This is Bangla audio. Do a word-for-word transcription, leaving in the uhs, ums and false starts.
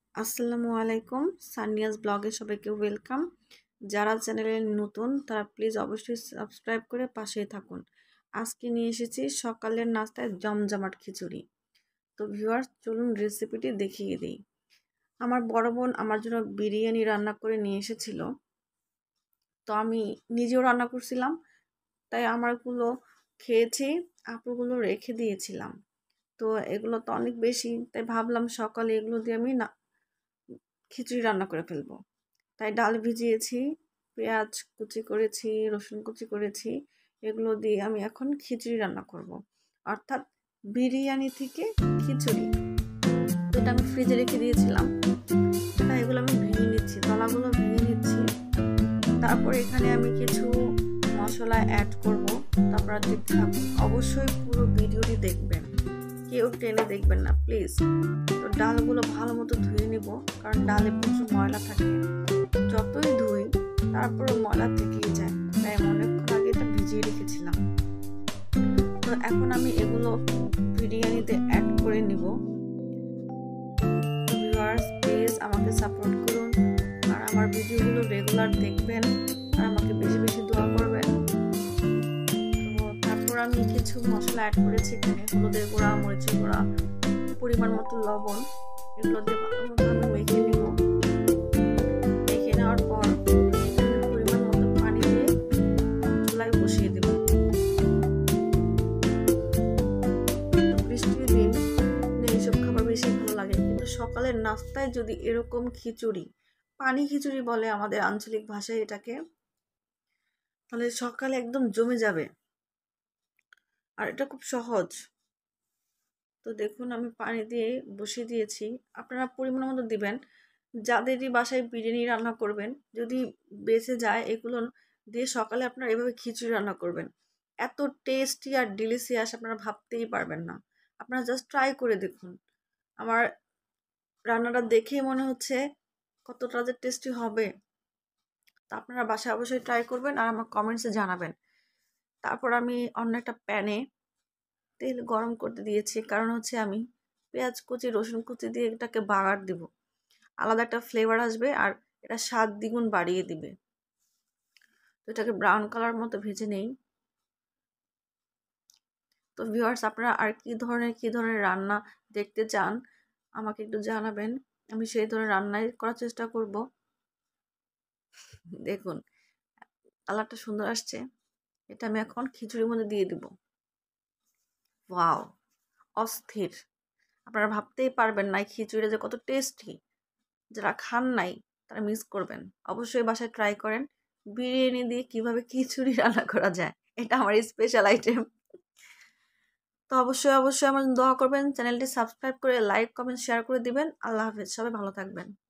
আসসালামু আলাইকুম, সানিয়াস ব্লগে সবাইকে ওয়েলকাম। যারা চ্যানেলে নতুন তারা প্লিজ অবশ্যই সাবস্ক্রাইব করে পাশেই থাকুন। আজকে নিয়ে এসেছি সকালের নাস্তায় জমজমাট খিচুড়ি। তো ভিউয়ার্স, চলুন রেসিপিটি দেখিয়ে দিই। আমার বড় বোন আমার জন্য বিরিয়ানি রান্না করে নিয়ে এসেছিল। তো আমি নিজেও রান্না করছিলাম, তাই আমারগুলো খেয়েছি, আপুগুলো রেখে দিয়েছিলাম। তো এগুলো তো অনেক বেশি, তাই ভাবলাম সকালে এগুলো দিয়ে আমি না খিচুড়ি রান্না করে ফেলবো। তাই ডাল ভিজিয়েছি, পেঁয়াজ কুচি করেছি, রসুন কুচি করেছি, এগুলো দিয়ে আমি এখন খিচুড়ি রান্না করব। অর্থাৎ বিরিয়ানি থেকে খিচুড়ি। তো এটা আমি ফ্রিজে রেখে দিয়েছিলাম, তাই এগুলো আমি ভেঙে নিচ্ছি, তলাগুলো ভেঙে নিচ্ছি। তারপর এখানে আমি কিছু মশলা অ্যাড করব, তারপর দেখতে থাকুন। অবশ্যই পুরো ভিডিওটি দেখবেন, কেউ টেনে দেখবেন না প্লিজ। তো ডালগুলো ভালো মতো ধুয়ে নিব, কারণ ডালে প্রচুর ময়লা থাকে। যতই ধুই তারপরে ময়লা থেকেই যায়, তাই আমি অনেকক্ষণ আগে এটা ভিজিয়ে রেখেছিলাম। তো এখন আমি এগুলো বিরিয়ানিতে অ্যাড করে নিব। ভিউয়ার্স, প্লিজ আমাকে সাপোর্ট করুন, আর আমার ভিডিওগুলো রেগুলার দেখবেন, আর আমাকে বেশি বেশি দোয়া করবেন। তো তারপর আমি কিছু মশলা অ্যাড করেছি এখানে, হলুদের গুঁড়া, মরিচের গুঁড়া, পরিমাণ মতো লবণ, এগুলো দিয়ে ভালো মতো আমি মেখে নিব। মেখে নেওয়ার পর পরিমাণ মতো পানি দিয়ে চুলায় বসিয়ে দেব। বৃষ্টির দিন এইসব খাবার বেশি ভালো লাগে, কিন্তু সকালের নাস্তায় যদি এরকম খিচুড়ি, পানি খিচুড়ি বলে আমাদের আঞ্চলিক ভাষায় এটাকে, তাহলে সকালে একদম জমে যাবে। আর এটা খুব সহজ। তো দেখুন, আমি পানি দিয়ে বসিয়ে দিয়েছি, আপনারা পরিমাণ মতো দিবেন। যাদেরই বাসায় বিরিয়ানি রান্না করবেন, যদি বেঁচে যায় এগুলো দিয়ে সকালে আপনারা এভাবে খিচুড়ি রান্না করবেন, এত টেস্টি আর ডিলিশিয়াস আপনারা ভাবতেই পারবেন না। আপনারা জাস্ট ট্রাই করে দেখুন। আমার রান্নাটা দেখেই মনে হচ্ছে কতটা যে টেস্টি হবে। তা আপনারা বাসায় অবশ্যই ট্রাই করবেন আর আমার কমেন্টসে জানাবেন। তারপর আমি অন্য একটা প্যানে তেল গরম করতে দিয়েছি, কারণ হচ্ছে আমি পেঁয়াজ কুচি, রসুন কুচি দিয়ে এটাকে বাগার দিব। আলাদা একটা ফ্লেভার আসবে আর এটা স্বাদ দ্বিগুণ বাড়িয়ে দিবে। তো এটাকে ব্রাউন কালার মতো ভেজে নেই। তো ভিউয়ার্স, আপনারা আর কি ধরনের কি ধরনের রান্না দেখতে চান আমাকে একটু জানাবেন, আমি সেই ধরনের রান্নাই করার চেষ্টা করব। দেখুন কালারটা সুন্দর আসছে, এটা আমি এখন খিচুড়ির মধ্যে দিয়ে দিব। ওয়াও, অস্থির! আপনারা ভাবতেই পারবেন না এই খিচুড়িটা যে কত টেস্টি। যারা খান নাই তারা মিস করবেন। অবশ্যই বাসায় ট্রাই করেন বিরিয়ানি দিয়ে কিভাবে খিচুড়ি রান্না করা যায়, এটা আমার স্পেশাল আইটেম। তো অবশ্যই অবশ্যই আমার দোয়া করবেন, চ্যানেলটি সাবস্ক্রাইব করে লাইক কমেন্ট শেয়ার করে দিবেন। আল্লাহ হাফেজ, সবাই ভালো থাকবেন।